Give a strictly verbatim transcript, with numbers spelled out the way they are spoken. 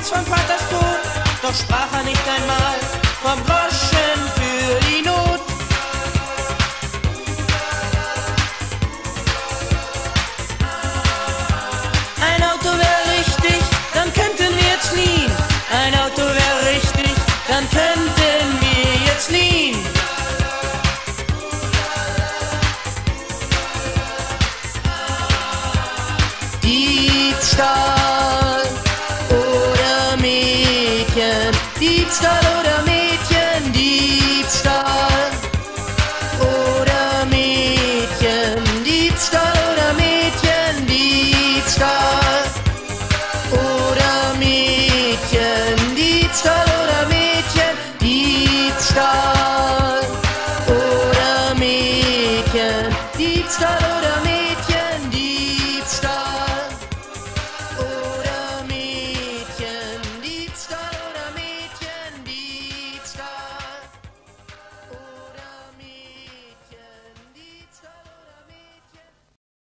Angst vom Vaters Tod, doch sprach er nicht einmal vom Groschen für die Not. Ein Auto wäre richtig, dann könnten wir jetzt fliehen. Ein Auto wäre richtig, dann könnten wir jetzt fliehen. Diebstahl oder Mädchen, Diebstahl oder Mädchen, Diebstahl oder Mädchen, Diebstahl oder Mädchen, Diebstahl oder Mädchen, Diebstahl oder Mädchen, Diebstahl oder Mädchen, Diebstahl oder Mädchen.